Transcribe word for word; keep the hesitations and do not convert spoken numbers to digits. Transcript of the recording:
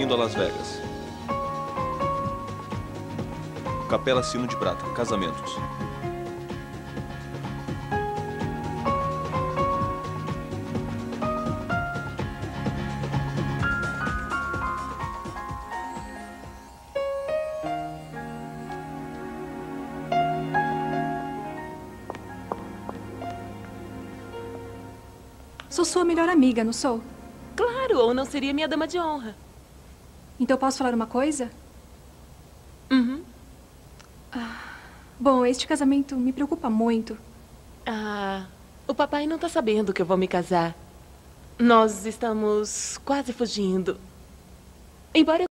Bem-vindo a Las Vegas. Capela Sino de Prata. Casamentos. Sou sua melhor amiga, não sou? Claro, ou não seria minha dama de honra. Então posso falar uma coisa? Uhum. Ah, bom, este casamento me preocupa muito. Ah, o papai não tá sabendo que eu vou me casar. Nós estamos quase fugindo. Embora eu